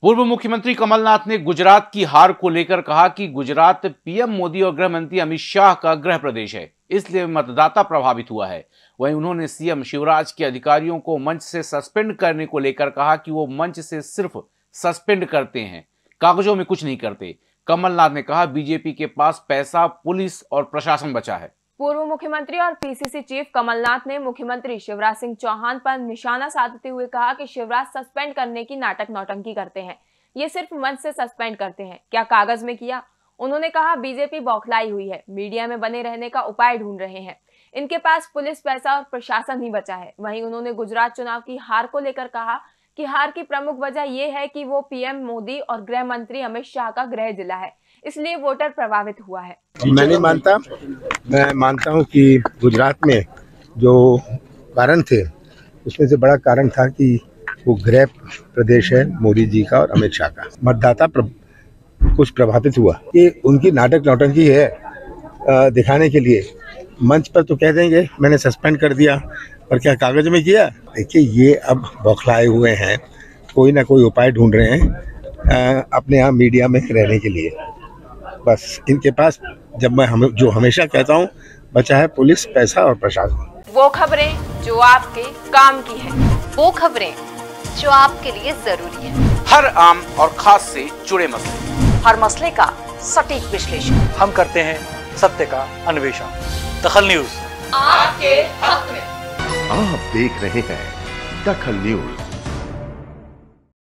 पूर्व मुख्यमंत्री कमलनाथ ने गुजरात की हार को लेकर कहा कि गुजरात पीएम मोदी और गृह मंत्री अमित शाह का गृह प्रदेश है, इसलिए मतदाता प्रभावित हुआ है। वहीं उन्होंने सीएम शिवराज के अधिकारियों को मंच से सस्पेंड करने को लेकर कहा कि वो मंच से सिर्फ सस्पेंड करते हैं, कागजों में कुछ नहीं करते। कमलनाथ ने कहा बीजेपी के पास पैसा, पुलिस और प्रशासन बचा है। पूर्व मुख्यमंत्री और पीसीसी चीफ कमलनाथ ने मुख्यमंत्री शिवराज सिंह चौहान पर निशाना साधते हुए कहा कि शिवराज सस्पेंड करने की नाटक नौटंकी करते हैं, ये सिर्फ मंच से सस्पेंड करते हैं, क्या कागज में किया। उन्होंने कहा बीजेपी बौखलाई हुई है, मीडिया में बने रहने का उपाय ढूंढ रहे हैं, इनके पास पुलिस, पैसा और प्रशासन ही बचा है। वहीं उन्होंने गुजरात चुनाव की हार को लेकर कहा कि हार की प्रमुख वजह यह है कि वो पीएम मोदी और गृह मंत्री अमित शाह का गृह जिला है, इसलिए वोटर प्रभावित हुआ है। मैं नहीं मानता, मैं मानता हूं कि गुजरात में जो कारण थे उसमें से बड़ा कारण था कि वो गृह प्रदेश है मोदी जी का और अमित शाह का। मतदाता कुछ प्रभावित हुआ, ये उनकी नाटक नौटंकी है दिखाने के लिए। मंच पर तो कह देंगे मैंने सस्पेंड कर दिया, और क्या कागज में किया। देखिए ये अब बौखलाए हुए हैं, कोई ना कोई उपाय ढूंढ रहे हैं अपने यहाँ मीडिया में रहने के लिए। बस इनके पास, जब मैं जो हमेशा कहता हूँ, बचा है पुलिस, पैसा और प्रशासन। वो खबरें जो आपके काम की है, वो खबरें जो आपके लिए जरूरी है, हर आम और खास से जुड़े मसले, हर मसले का सटीक विश्लेषण हम करते हैं, सत्य का अन्वेषण। दखल न्यूज आपके हक में। आप देख रहे हैं दखल न्यूज।